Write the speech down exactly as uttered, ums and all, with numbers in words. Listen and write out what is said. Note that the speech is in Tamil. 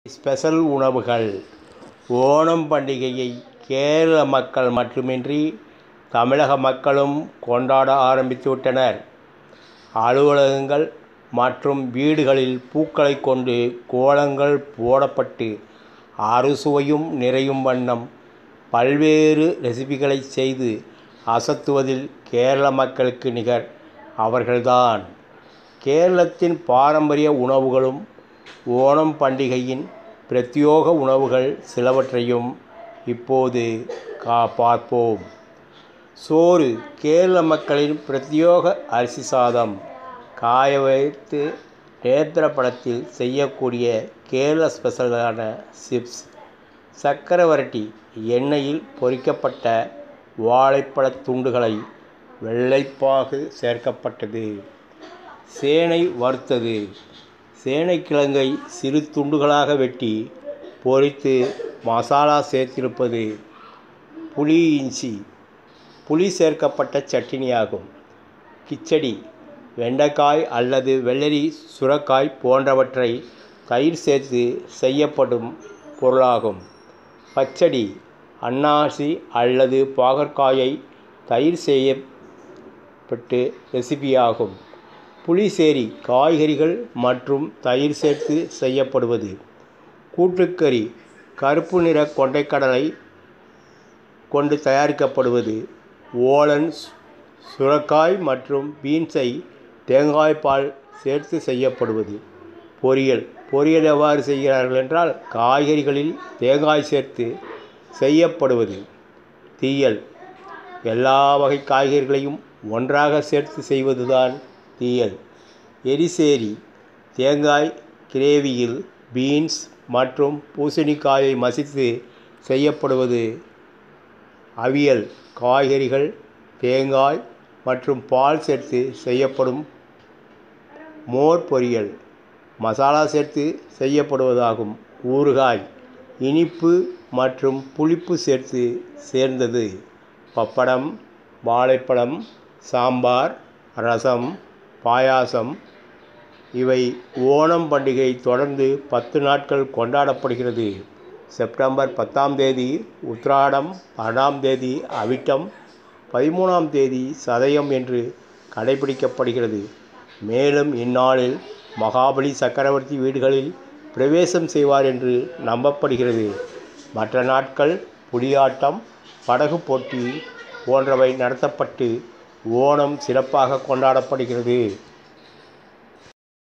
ஸ்பெஷல் உணவுகள். ஓணம் பண்டிகையை கேரள மக்கள் மட்டுமின்றி தமிழக மக்களும் கொண்டாட ஆரம்பித்துவிட்டனர். அலுவலகங்கள் மற்றும் வீடுகளில் பூக்களை கொண்டு கோலங்கள் போடப்பட்டு அறுசுவையும் நிறையும் வண்ணம் பல்வேறு ரெசிபிகளை செய்து அசத்துவதில் கேரள மக்களுக்கு நிகர் அவர்கள்தான். கேரளத்தின் பாரம்பரிய உணவுகளும் ஓணம் பண்டிகையின் பிரத்யேக உணவுகள் சிலவற்றையும் இப்போது கா பார்ப்போம். சோறு. கேரள மக்களின் பிரத்யேக அரிசி சாதம். காய வைத்து நேந்திரப்பழத்தில் செய்யக்கூடிய கேரள ஸ்பெஷலான சிப்ஸ். சக்கரவரட்டி. எண்ணெயில் பொரிக்கப்பட்ட வாழைப்பழத் துண்டுகளை வெள்ளைப்பாகு சேர்க்கப்பட்டது. சேனை வறுத்தது. சேனைக்கிழங்கை சிறு துண்டுகளாக வெட்டி பொரித்து மசாலா சேர்த்திருப்பது. புளி இஞ்சி. புளி சேர்க்கப்பட்ட சட்னியாகும். கிச்சடி. வெண்டைக்காய் அல்லது வெள்ளரி சுரைக்காய் போன்றவற்றை தயிர் சேர்த்து செய்யப்படும் பொருளாகும். பச்சடி. அன்னாசி அல்லது பாகற்காயை தயிர் செய்யப்பட்டு ரெசிபியாகும். புளிசேரி. காய்கறிகள் மற்றும் தயிர் சேர்த்து செய்யப்படுவது. கூட்டுக்கறி. கருப்பு நிற கொண்டைக்கடலை கொண்டு தயாரிக்கப்படுவது. ஓலன் சுரைக்காய் மற்றும் பீன்ஸை தேங்காய்பால் சேர்த்து செய்யப்படுவது. பொரியல். பொரியல் எவ்வாறு செய்கிறார்கள் என்றால் காய்கறிகளில் தேங்காய் சேர்த்து செய்யப்படுவது. தீயல். எல்லா வகை காய்கறிகளையும் ஒன்றாக சேர்த்து செய்வதுதான் தீயல். எரிசேரி. தேங்காய் கிரேவியில் பீன்ஸ் மற்றும் பூசணிக்காயை மசித்து செய்யப்படுவது. அவியல். காய்கறிகள் தேங்காய் மற்றும் பால் சேர்த்து செய்யப்படும் மோர் பொரியல். மசாலா சேர்த்து செய்யப்படுவதாகும். ஊறுகாய். இனிப்பு மற்றும் புளிப்பு சேர்த்து சேர்ந்தது. பப்படம். வாழைப்பழம். சாம்பார். ரசம். பாயாசம். இவை ஓணம் பண்டிகை தொடர்ந்து பத்து நாட்கள் கொண்டாடப்படுகிறது. செப்டம்பர் பத்தாம் தேதி உத்ராடம், பன்னெண்டாம் தேதி அவிட்டம், பதிமூணாம் தேதி சதயம் என்று கடைபிடிக்கப்படுகிறது. மேலும் இந்நாளில் மகாபலி சக்கரவர்த்தி வீடுகளில் பிரவேசம் செய்வார் என்று நம்பப்படுகிறது. மற்ற நாட்கள் புலியாட்டம், படகு போட்டி போன்றவை நடத்தப்பட்டு ஓணம் சிறப்பாக கொண்டாடப்படுகிறது.